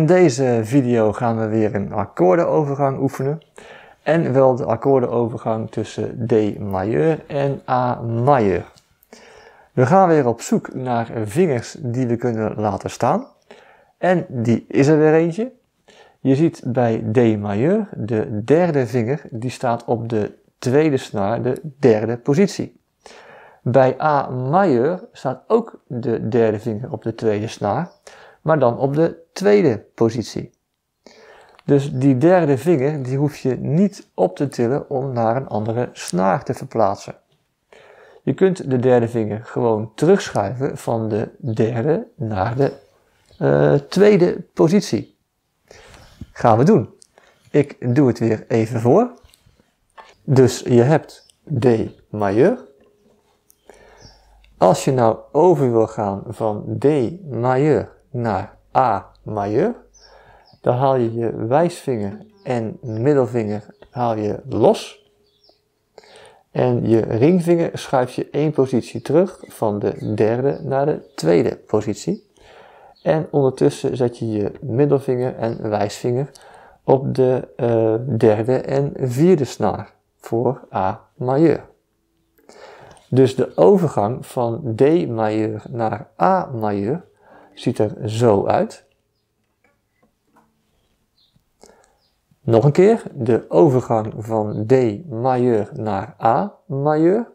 deze video gaan we weer een akkoordenovergang oefenen. En wel de akkoordenovergang tussen D majeur en A majeur. We gaan weer op zoek naar vingers die we kunnen laten staan. En die is er weer eentje. Je ziet bij D majeur de derde vinger, die staat op de tweede snaar, de derde positie. Bij A majeur staat ook de derde vinger op de tweede snaar, maar dan op de tweede positie. Dus die derde vinger die hoef je niet op te tillen om naar een andere snaar te verplaatsen. Je kunt de derde vinger gewoon terugschuiven van de derde naar de tweede positie. Gaan we doen. Ik doe het weer even voor. Dus je hebt D majeur. Als je nou over wil gaan van D majeur naar A majeur, dan haal je je wijsvinger en middelvinger haal je los. En je ringvinger schuif je één positie terug van de derde naar de tweede positie. En ondertussen zet je je middelvinger en wijsvinger op de derde en vierde snaar voor A majeur. Dus de overgang van D majeur naar A majeur ziet er zo uit. Nog een keer, de overgang van D majeur naar A majeur.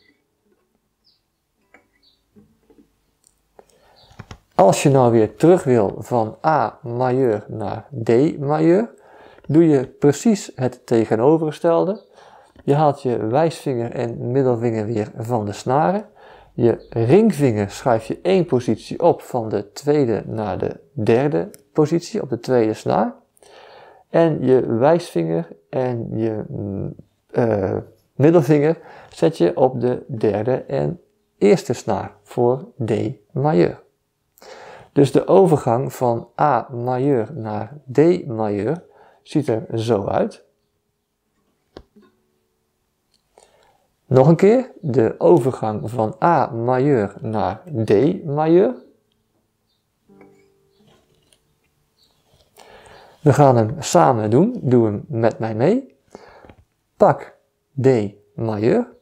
Als je nou weer terug wil van A majeur naar D majeur, doe je precies het tegenovergestelde. Je haalt je wijsvinger en middelvinger weer van de snaren. Je ringvinger schuif je één positie op van de tweede naar de derde positie op de tweede snaar. En je wijsvinger en je middelvinger zet je op de derde en eerste snaar voor D majeur. Dus de overgang van A majeur naar D majeur ziet er zo uit. Nog een keer, de overgang van A majeur naar D majeur. We gaan hem samen doen, doe hem met mij mee. Pak D majeur.